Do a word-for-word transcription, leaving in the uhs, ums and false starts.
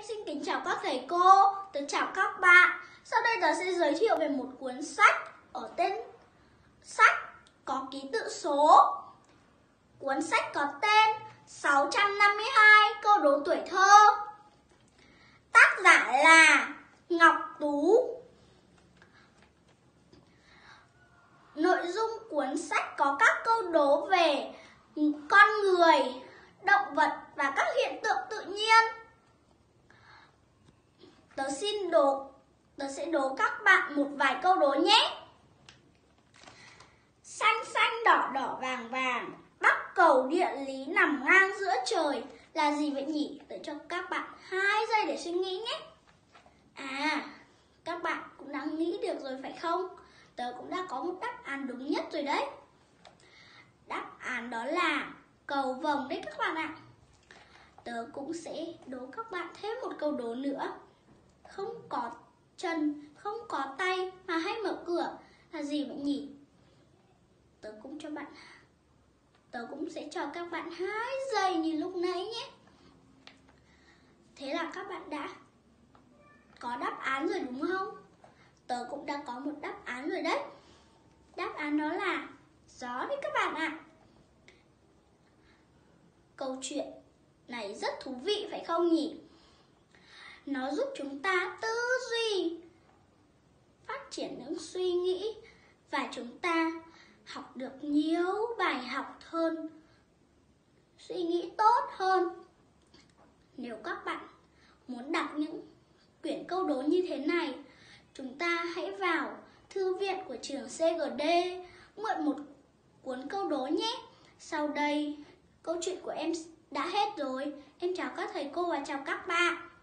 xin kính chào các thầy cô, tớ chào các bạn. Sau đây tớ sẽ giới thiệu về một cuốn sách ở tên sách có ký tự số. Cuốn sách có tên sáu trăm năm mươi hai câu đố tuổi thơ. Tác giả là Ngọc Tú. Nội dung cuốn sách có các câu đố về con người, động vật và các hiện tượng tự nhiên. Tớ xin đố, tớ sẽ đố các bạn một vài câu đố nhé. Xanh xanh đỏ đỏ vàng vàng, bắc cầu địa lý nằm ngang giữa trời, là gì vậy nhỉ? Tớ cho các bạn hai giây để suy nghĩ nhé. À, các bạn cũng đã nghĩ được rồi phải không? Tớ cũng đã có một đáp án đúng nhất rồi đấy. Đáp án đó là cầu vồng đấy các bạn ạ. Tớ cũng sẽ đố các bạn thêm một câu đố nữa. Không có chân, không có tay mà hay mở cửa, là gì vậy nhỉ? Tớ cũng cho bạn Tớ cũng sẽ cho các bạn hai giây như lúc nãy nhé. Thế là các bạn đã có đáp án rồi đúng không? Tớ cũng đã có một đáp án rồi đấy. Đáp án đó là gió đấy các bạn ạ. Câu chuyện này rất thú vị phải không nhỉ? Nó giúp chúng ta tư duy, phát triển những suy nghĩ và chúng ta học được nhiều bài học hơn, suy nghĩ tốt hơn. Nếu các bạn muốn đọc những quyển câu đố như thế này, chúng ta hãy vào thư viện của trường xê giê đê mượn một cuốn câu đố nhé. Sau đây, câu chuyện của em đã hết rồi. Em chào các thầy cô và chào các bạn.